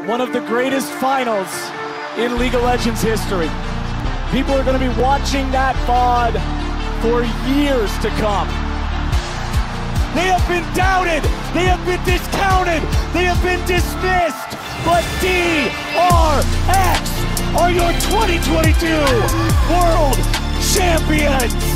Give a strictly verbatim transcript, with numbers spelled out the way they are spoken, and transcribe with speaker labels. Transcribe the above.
Speaker 1: one of the greatest finals in League of Legends history. People are going to be watching that V O D for years to come. They have been doubted, they have been discounted, they have been dismissed, but D R X are your twenty twenty-two World Champions!